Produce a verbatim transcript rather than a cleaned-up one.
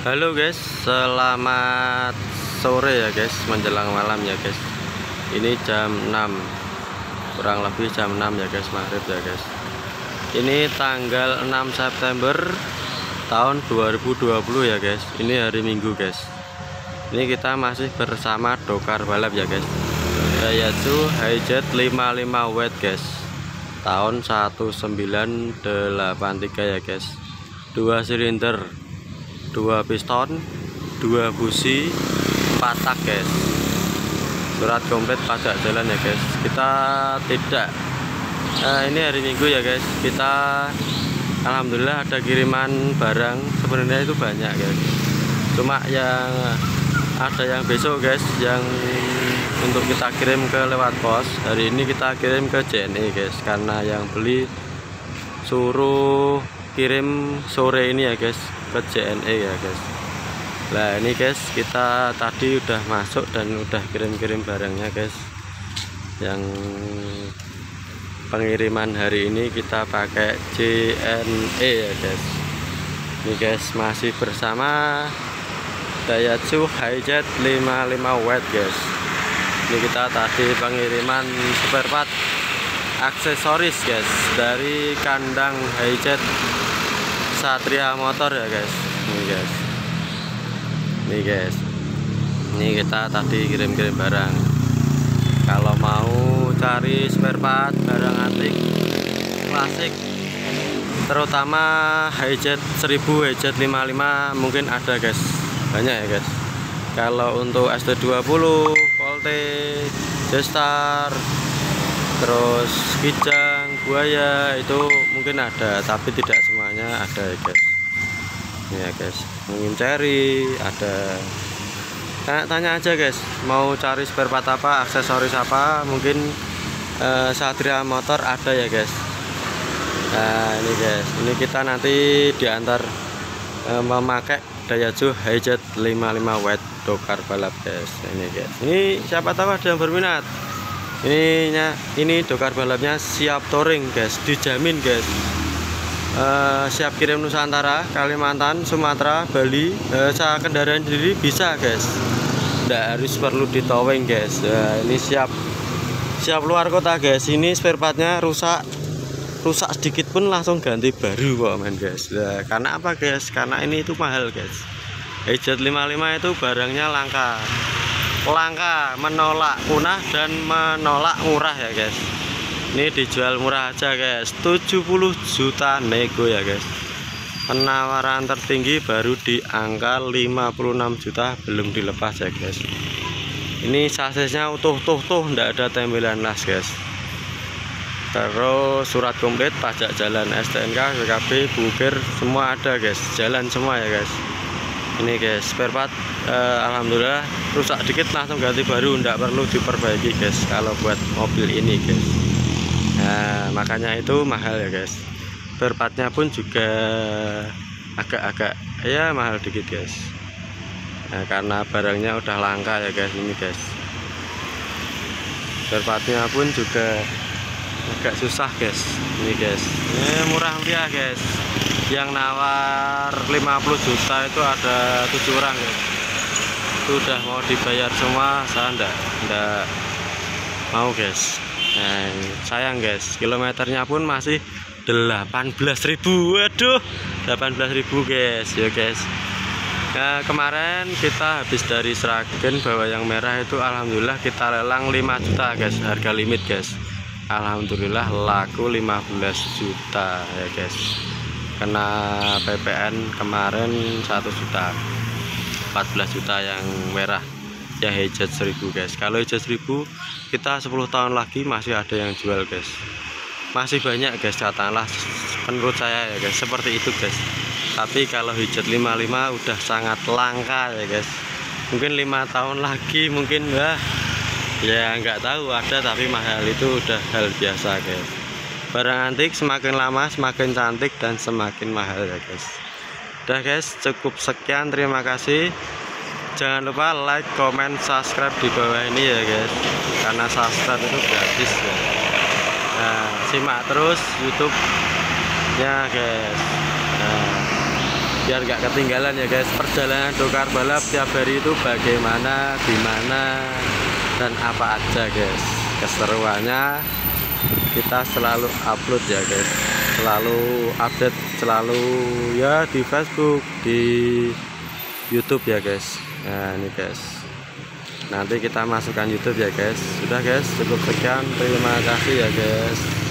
Halo guys, selamat sore ya guys, menjelang malam ya guys. Ini jam enam, kurang lebih jam enam ya guys, maghrib ya guys. Ini tanggal enam September tahun dua ribu dua puluh ya guys. Ini hari Minggu guys. Ini kita masih bersama Dokar balap ya guys, Daihatsu Hijet lima puluh lima watt guys, tahun seribu sembilan ratus delapan puluh tiga ya guys. Dua silinder, dua piston, dua busi, empat tak guys. Surat komplit pajak jalan ya guys. Kita tidak nah, ini hari Minggu ya guys. Kita alhamdulillah ada kiriman barang. Sebenarnya itu banyak guys, cuma yang ada yang besok guys, yang untuk kita kirim ke lewat pos. Hari ini kita kirim ke J N E guys, karena yang beli suruh kirim sore ini ya guys ke J N E ya guys. Nah ini guys, kita tadi udah masuk dan udah kirim-kirim barangnya guys. Yang pengiriman hari ini kita pakai J N E ya guys. Ini guys, masih bersama Daihatsu Hijet lima puluh lima watt guys. Ini kita tadi pengiriman spare part aksesoris guys dari kandang Hijet Satria Motor ya guys. Ini guys, ini guys, ini kita tadi kirim-kirim barang. Kalau mau cari spare part barang antik klasik, terutama Hijet seribu, Hijet lima puluh lima, mungkin ada guys, banyak ya guys. Kalau untuk S T dua puluh, Volte, J-Star, terus Kijang, Buaya, itu mungkin ada, tapi tidak semuanya ada ya guys. Ini ya guys, mungkin Cherry ada. Tanya-tanya aja guys, mau cari spare part apa, aksesoris apa, mungkin eh, Satria Motor ada ya guys. Nah ini guys, ini kita nanti diantar eh, memakai Daihatsu Hijet lima puluh lima watt Dokar balap guys. Ini guys, ini siapa tahu ada yang berminat. Ininya, ini Dokar balapnya siap touring guys, dijamin guys. Uh, siap kirim Nusantara, Kalimantan, Sumatera, Bali, uh, saya kendaraan sendiri bisa guys. Tidak harus perlu ditowing guys. Uh, ini siap siap luar kota guys. Ini spare partnya rusak, rusak sedikit pun langsung ganti baru kok men guys. Uh, karena apa guys? Karena ini itu mahal guys. Hijet lima puluh lima itu barangnya langka. Langka, menolak punah dan menolak murah ya guys. Ini dijual murah aja guys, tujuh puluh juta nego ya guys. Penawaran tertinggi baru di angka lima puluh enam juta, belum dilepas ya guys. Ini sasisnya utuh-utuh, ndak ada tempelan las guys. Terus surat komplit pajak jalan, S T N K, B K B, buger, semua ada guys, jalan semua ya guys. Ini guys, spare part eh, alhamdulillah rusak dikit langsung ganti baru, ndak perlu diperbaiki guys kalau buat mobil ini guys. Nah makanya itu mahal ya guys. Spare partnya pun juga agak-agak ya mahal dikit guys. Nah karena barangnya udah langka ya guys. Ini guys, spare partnya pun juga agak susah guys. Ini guys, ini murah meriah guys. Yang nawar lima puluh juta itu ada tujuh orang guys. Itu udah mau dibayar semua, saya ndak ndak mau guys. Nah, sayang guys, kilometernya pun masih delapan belas ribu. Waduh, delapan belas ribu guys ya guys. Nah, kemarin kita habis dari Sragen bawa yang merah itu, alhamdulillah kita lelang lima juta guys, harga limit guys. Alhamdulillah laku lima belas juta ya guys. Kena P P N kemarin satu juta, empat belas juta yang merah ya Hijet seribu guys. Kalau Hijet seribu kita sepuluh tahun lagi masih ada yang jual guys, masih banyak guys, katakanlah menurut saya ya guys, seperti itu guys. Tapi kalau Hijet lima puluh lima udah sangat langka ya guys. Mungkin lima tahun lagi mungkin wah ya nggak tahu ada, tapi mahal itu udah hal biasa guys. Barang antik semakin lama semakin cantik dan semakin mahal ya guys. Udah guys, cukup sekian, terima kasih. Jangan lupa like, comment, subscribe di bawah ini ya guys, karena subscribe itu gratis ya. Nah simak terus YouTube nya guys. Nah, biar nggak ketinggalan ya guys perjalanan Dokar Balap tiap hari itu bagaimana, dimana, dan apa aja guys. Keseruannya kita selalu upload ya guys, selalu update, selalu ya di Facebook, di YouTube ya guys. Nah ini guys, nanti kita masukkan YouTube ya guys. Sudah guys, cukup sekian, terima kasih ya guys.